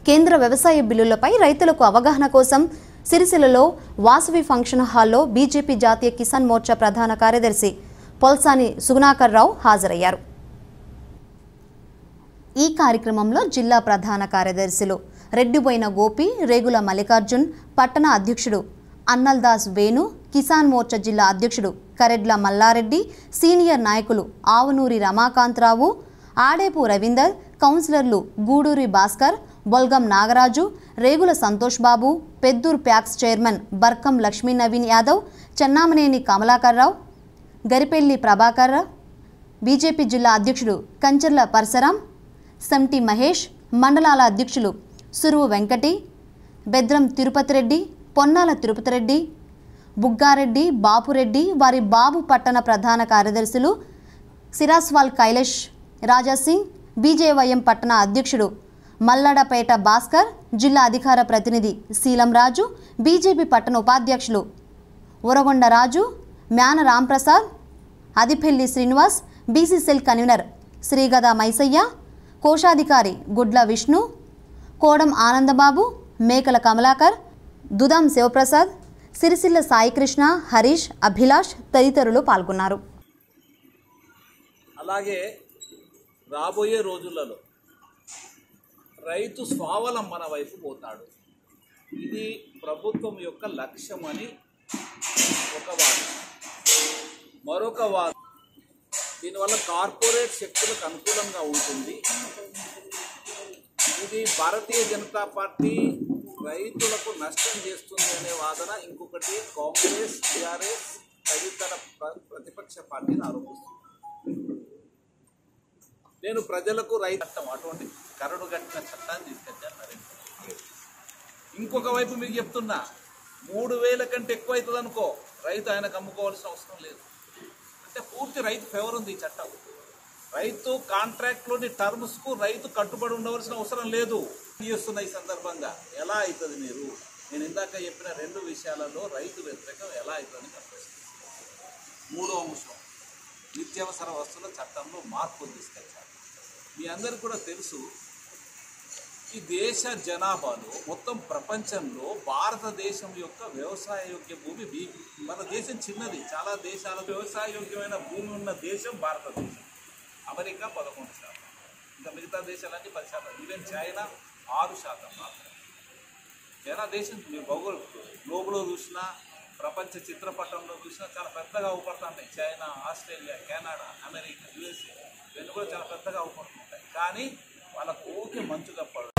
కేంద్ర వ్యవసాయ బిల్లులపై రైతులకు అవగాహన కోసం సిరిసిల్లలో వాసవి ఫంక్షన్ హాల్లో బీజేపీ జాతీయ కిసాన్ మోర్చా ప్రధాన కార్యదర్శి పొల్సాని సుగుణాకర్ రావు హాజరయ్యారు. ఈ కార్యక్రమంలో జిల్లా ప్రధాన కార్యదర్శులు రెడ్డిబోయిన గోపి, రేగుల మల్లికార్జున్, పట్టణ అధ్యక్షుడు అన్నల్దాస్ వేణు, కిసాన్ మోర్చా జిల్లా అధ్యక్షుడు కరెడ్ల మల్లారెడ్డి, సీనియర్ నాయకులు ఆవునూరి రమాకాంతరావు, ఆడేపు రవీందర్, కౌన్సిలర్లు Guduri Bhaskar, Bolgam Nagaraju, Regula Santosh Babu, Peddur PACS chairman Barkam Lakshmi Naveen Yadav, Chennamaneni Kamalakar Rao, Garipelli Prabhakar, BJP జిల్లా అధ్యక్షుడు కంచర్ల పరశురాం, సంటి మహేష్, మండలాల అధ్యక్షులు సురువు వెంకటి, బెద్రం తిరుపతి రెడ్డి, పొన్నాల తిరుపతి రెడ్డి, బుగ్గారెడ్డి, బాపురెడ్డి, వారి బాబు పట్టణ ప్రధాన కార్యదర్శులు సిరాస్వాల్ కైలేష్, రాజాసింగ్, బీజేవైఎం పట్టణ అధ్యక్షుడు మల్లడపేట భాస్కర్, జిల్లా అధికార ప్రతినిధి శీలం రాజు, బీజేపీ పట్టణ ఉపాధ్యక్షులు ఉరగొండ రాజు, మ్యాన రాంప్రసాద్, అదిపెల్లి శ్రీనివాస్, బీసీసెల్ కన్వీనర్ శ్రీగదా మైసయ్య, కోశాధికారి గుడ్ల విష్ణు, కోడం ఆనందబాబు, మేకల కమలాకర్, దుదాం శివప్రసాద్, సిరిసిల్ల సాయికృష్ణ, హరీష్, అభిలాష్ తదితరులు పాల్గొన్నారు. అలాగే రాబోయే రోజులలో రైతు స్వావలంబన వైపు పోతాడు. ఇది ప్రభుత్వం యొక్క లక్ష్యమని ఒక వాదన. మరొక వాదన, దీనివల్ల కార్పొరేట్ శక్తులకు అనుకూలంగా ఉంటుంది. ఇది భారతీయ జనతా పార్టీ రైతులకు నష్టం చేస్తుంది అనే వాదన ఇంకొకటి కాంగ్రెస్, టీఆర్ఎస్ తదితర ప్రతిపక్ష పార్టీని ఆరోపిస్తుంది. నేను ప్రజలకు రైతు చట్టం, అటువంటి కరడు కట్టిన చట్టాన్ని తీసుకొచ్చాను నరేంద్ర మోడీ. ఇంకొక వైపు మీకు చెప్తున్నా, 3,000 కంటే ఎక్కువ అవుతుంది అనుకో, రైతు ఆయనకు అమ్ముకోవాల్సిన అవసరం లేదు. అంటే పూర్తి రైతు ఫేవర్ ఉంది ఈ చట్టం. రైతు కాంట్రాక్ట్లోని టర్మ్స్కు రైతు కట్టుబడి ఉండవలసిన అవసరం లేదు. చేస్తున్న ఈ సందర్భంగా ఎలా అవుతుంది, నేను ఇందాక చెప్పిన 2 విషయాలలో రైతు వ్యతిరేకం ఎలా అవుతుందని ప్రశ్నిస్తున్నాను. 3వ అంశం, నిత్యావసర వస్తువుల చట్టంలో మార్పులు తీసుకొచ్చారు. మీ అందరికీ కూడా తెలుసు, ఈ దేశ జనాభాలో మొత్తం ప్రపంచంలో భారతదేశం యొక్క వ్యవసాయ యోగ్య భూమి, మన దేశం చిన్నది, చాలా దేశాల వ్యవసాయ యోగ్యమైన భూమి ఉన్న దేశం భారతదేశం. అమెరికా 11%, ఇంకా మిగతా దేశాలన్నీ 10%, ఈవెన్ చైనా 6% మాత్రమే. చైనా దేశం మీరు గ్లోబులో చూసినా, ప్రపంచ చిత్రపటంలో చూసినా చాలా పెద్దగా అవపడుతుంటాయి. China, Australia, Canada, America, USA ఇవన్నీ కూడా చాలా పెద్దగా అవపడుతుంటాయి. కానీ వాళ్ళకు ఓకే మంచుగా పడదు.